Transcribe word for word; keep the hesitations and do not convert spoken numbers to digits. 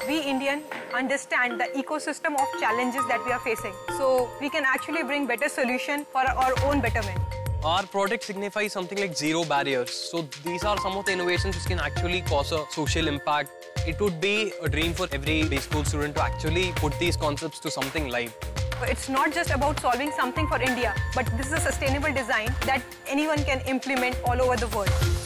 we Indian understand the ecosystem of challenges that we are facing. So we can actually bring better solution for our own betterment. Our product signifies something like zero barriers. So these are some of the innovations which can actually cause a social impact. It would be a dream for every B school student to actually put these concepts to something live. It's not just about solving something for India, but this is a sustainable design that anyone can implement all over the world.